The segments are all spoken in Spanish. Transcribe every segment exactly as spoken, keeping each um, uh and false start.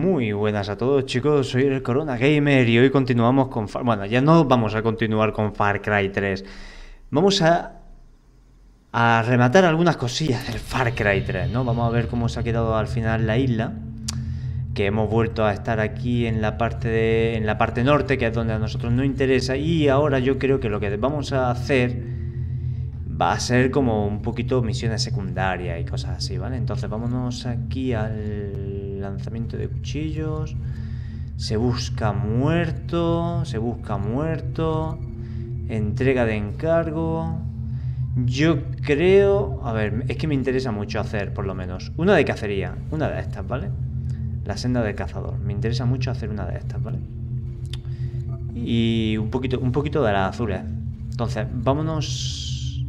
Muy buenas a todos, chicos, soy el Corona Gamer y hoy continuamos con... Far... Bueno, ya no vamos a continuar con Far Cry tres. Vamos a... a rematar algunas cosillas del Far Cry tres, ¿no? Vamos a ver cómo se ha quedado al final la isla. Que hemos vuelto a estar aquí en la parte de... en la parte norte, que es donde a nosotros nos interesa. Y ahora yo creo que lo que vamos a hacer va a ser como un poquito misiones secundarias y cosas así, ¿vale? Entonces vámonos aquí al lanzamiento de cuchillos. Se busca muerto, se busca muerto. Entrega de encargo. Yo creo... A ver, es que me interesa mucho hacer, por lo menos, una de cacería. Una de estas, ¿vale? La senda del cazador. Me interesa mucho hacer una de estas, ¿vale? Y un poquito, un poquito de las azules. Entonces, vámonos...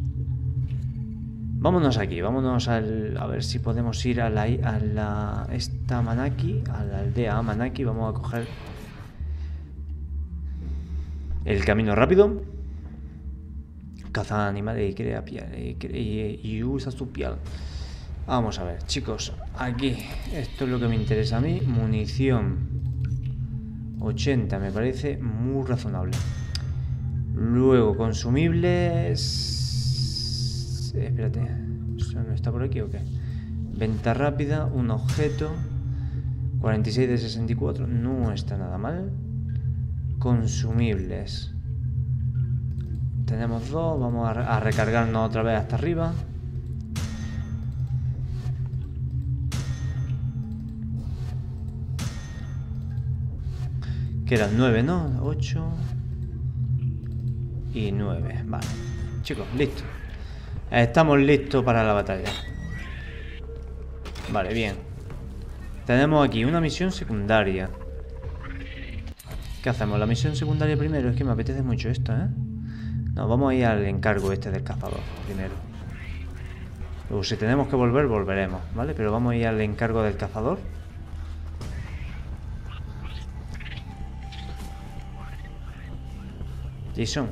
Vámonos aquí, vámonos al, a ver si podemos ir a la, a la esta Manaki, a la aldea Manaki. Vamos a coger el camino rápido. Caza animales y crea piel y, y, y usa su piel. Vamos a ver, chicos, aquí esto es lo que me interesa a mí. Munición ochenta me parece muy razonable. Luego consumibles. Espérate, ¿no está por aquí o qué? Venta rápida, un objeto. cuarenta y seis de sesenta y cuatro, no está nada mal. Consumibles. Tenemos dos, vamos a, a recargarnos otra vez hasta arriba. Que eran nueve, ¿no? ocho y nueve, vale. Chicos, listo. Estamos listos para la batalla. Vale, bien. Tenemos aquí una misión secundaria. ¿Qué hacemos? La misión secundaria primero. Es que me apetece mucho esto, ¿eh? No, vamos a ir al encargo este del cazador primero. Luego si tenemos que volver, volveremos, ¿vale? Pero vamos a ir al encargo del cazador. Jason,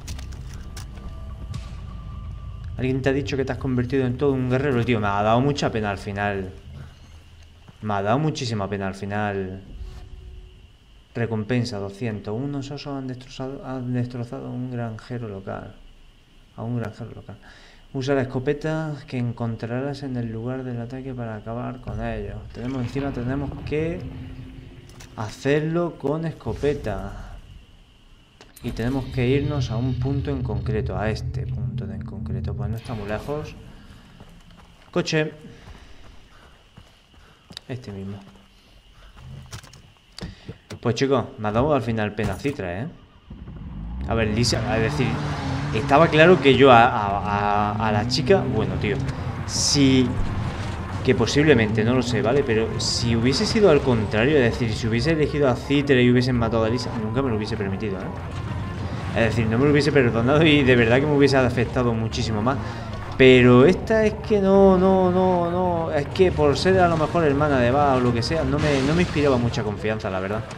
¿alguien te ha dicho que te has convertido en todo un guerrero? Tío, me ha dado mucha pena al final. Me ha dado muchísima pena al final. Recompensa doscientos. Unos osos han destrozado, han destrozado a un granjero local. A un granjero local. Usa la escopeta que encontrarás en el lugar del ataque para acabar con ellos. Tenemos encima, tenemos que hacerlo con escopeta. Y tenemos que irnos a un punto en concreto. A este punto en concreto. Pues no está muy lejos. Coche. Este mismo. Pues chicos, me ha dado al final pena Citra, ¿eh? A ver, Lisa, es decir, estaba claro que yo a, a, a, a la chica... Bueno, tío, si... Que posiblemente, no lo sé, ¿vale? Pero si hubiese sido al contrario, es decir, si hubiese elegido a Citra y hubiesen matado a Lisa, nunca me lo hubiese permitido, ¿eh? Es decir, no me lo hubiese perdonado y de verdad que me hubiese afectado muchísimo más. Pero esta es que no, no, no, no... Es que por ser a lo mejor hermana de Va o lo que sea, no me, no me inspiraba mucha confianza, la verdad.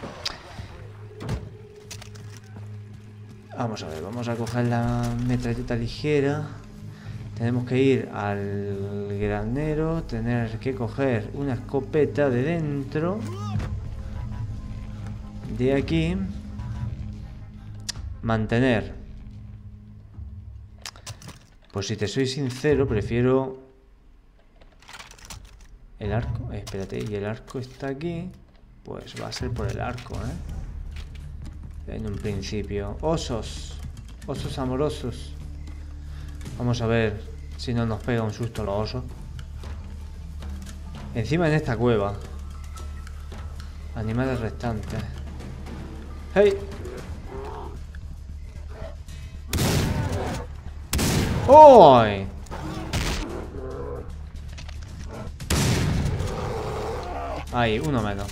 Vamos a ver, vamos a coger la metralleta ligera. Tenemos que ir al granero. Tener que coger una escopeta de dentro. De aquí. Mantener. Pues si te soy sincero, prefiero el arco. Eh, espérate, y el arco está aquí. Pues va a ser por el arco, ¿eh? En un principio. Osos. Osos amorosos. Vamos a ver si no nos pega un susto los osos. Encima en esta cueva. Animales restantes. ¡Hey! ¡Uy! Ahí, uno menos.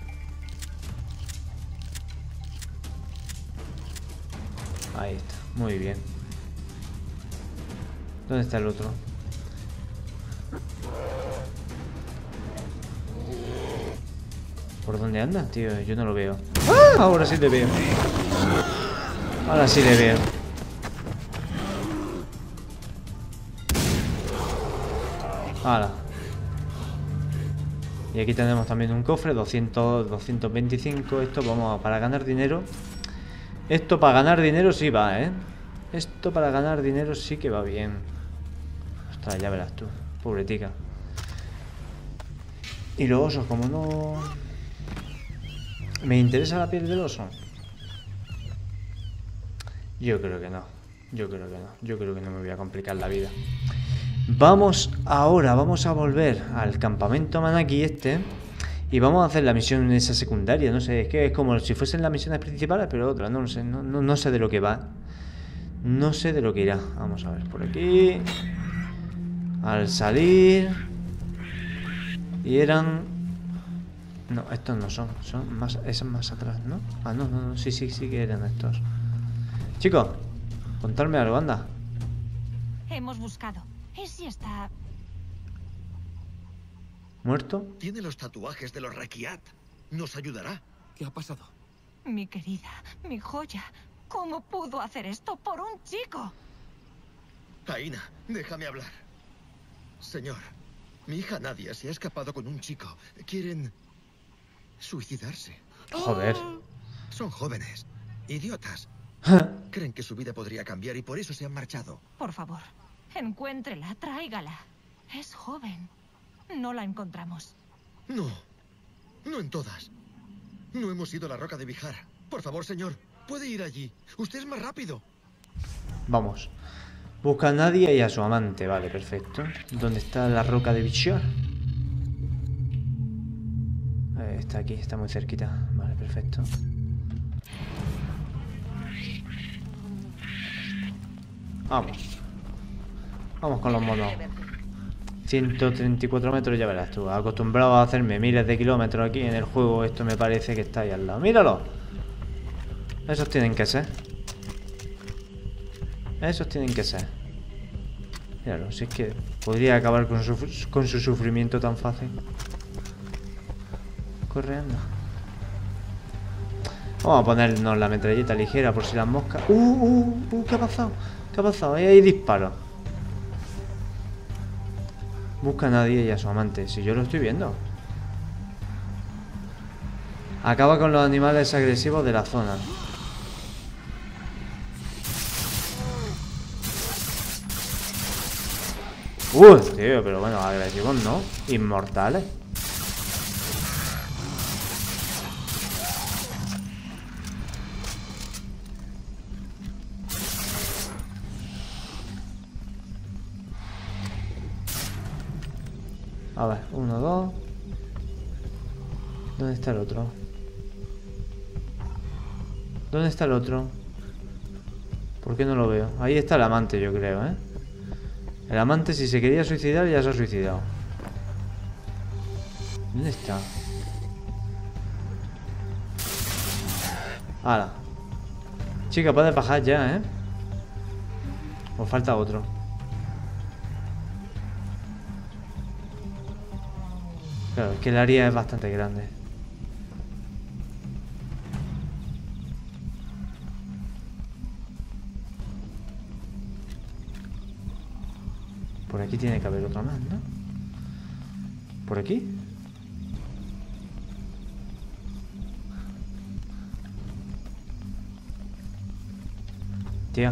Ahí está, muy bien. ¿Dónde está el otro? ¿Por dónde anda, tío? Yo no lo veo. ¡Ah! Ahora sí te veo. Ahora sí le veo. ¡Hala! Y aquí tenemos también un cofre, doscientos, doscientos veinticinco. Esto vamos a, para ganar dinero. Esto para ganar dinero sí va, ¿eh? Esto para ganar dinero sí que va bien. Ostras, ya verás tú, pobretica. Y los osos, como no... ¿Me interesa la piel del oso? Yo creo que no. Yo creo que no. Yo creo que no me voy a complicar la vida. Vamos ahora, vamos a volver al campamento Manaki este. Y vamos a hacer la misión esa secundaria. No sé, es que es como si fuesen las misiones principales, pero otra, no lo sé, no, no, no sé de lo que va. No sé de lo que irá. Vamos a ver por aquí. Al salir. Y eran... No, estos no son. Son más, esos más atrás, ¿no? Ah, no, no, no, sí, sí, sí que eran estos. Chicos, contadme algo, anda. Hemos buscado. Ese está... ¿Muerto? Tiene los tatuajes de los Rekiat. Nos ayudará. ¿Qué ha pasado? Mi querida, mi joya. ¿Cómo pudo hacer esto por un chico? Aina, déjame hablar. Señor, mi hija Nadia se ha escapado con un chico. Quieren suicidarse. Joder. Son jóvenes, idiotas. Creen que su vida podría cambiar y por eso se han marchado. Por favor, encuéntrela, tráigala. Es joven. No la encontramos. No, no en todas. No hemos ido a la roca de Bihar. Por favor, señor, puede ir allí. Usted es más rápido. Vamos. Busca a Nadia y a su amante. Vale, perfecto. ¿Dónde está la roca de Bihar? Eh, está aquí, está muy cerquita. Vale, perfecto. Vamos. Vamos con los monos. ciento treinta y cuatro metros, ya verás tú. Acostumbrado a hacerme miles de kilómetros aquí en el juego, esto me parece que está ahí al lado. ¡Míralo! Esos tienen que ser. Esos tienen que ser. Míralo, si es que podría acabar con su, con su sufrimiento tan fácil. Corriendo. Vamos a ponernos la metralleta ligera por si las moscas. ¡Uh, uh, uh! ¿Qué ha pasado? ¿Qué ha pasado? Ahí hay disparos. Busca a Nadia y a su amante. Si yo lo estoy viendo. Acaba con los animales agresivos de la zona. Uh, tío, pero bueno, agresivos no. Inmortales. A ver, uno, dos. ¿Dónde está el otro? ¿Dónde está el otro? ¿Por qué no lo veo? Ahí está el amante, yo creo, ¿eh? El amante, si se quería suicidar, ya se ha suicidado. ¿Dónde está? ¡Hala! Chica, puedes bajar ya, ¿eh? O falta otro. Claro, es que el área es bastante grande. Por aquí tiene que haber otro más, ¿no? ¿Por aquí? Tía.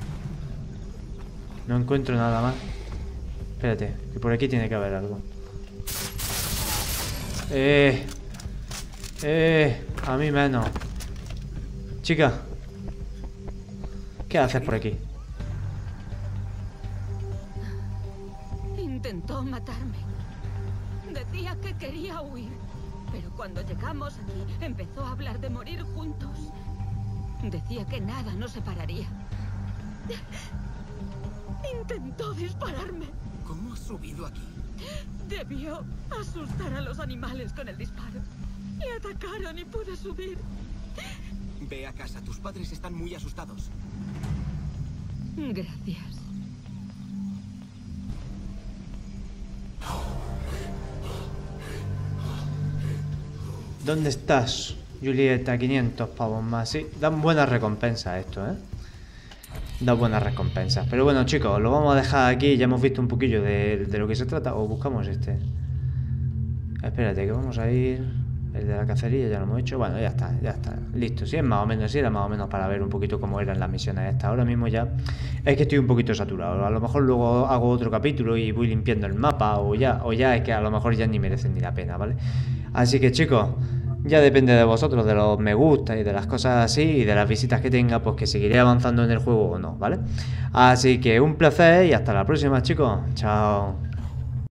No encuentro nada más. Espérate, que por aquí tiene que haber algo. Eh, eh, a mí menos. Chica, ¿qué haces por aquí? Intentó matarme. Decía que quería huir. Pero cuando llegamos aquí, empezó a hablar de morir juntos. Decía que nada nos separaría. Intentó dispararme. ¿Cómo has subido aquí? Debió asustar a los animales con el disparo. Me atacaron y pude subir. Ve a casa, tus padres están muy asustados. Gracias. ¿Dónde estás, Julieta? quinientos pavos más. Sí, dan buenas recompensas esto, ¿eh? Da buenas recompensas. Pero bueno, chicos, lo vamos a dejar aquí. Ya hemos visto un poquillo de, de lo que se trata. O buscamos este. Espérate, que vamos a ir... El de la cacería ya lo hemos hecho. Bueno, ya está, ya está. Listo. Si es más o menos, si era más o menos para ver un poquito cómo eran las misiones estas. Ahora mismo ya es que estoy un poquito saturado. A lo mejor luego hago otro capítulo y voy limpiando el mapa. O ya, o ya es que a lo mejor ya ni merecen ni la pena, ¿vale? Así que chicos, ya depende de vosotros, de los me gusta y de las cosas así, y de las visitas que tenga, pues que seguiré avanzando en el juego o no, ¿vale? Así que un placer y hasta la próxima, chicos. Chao.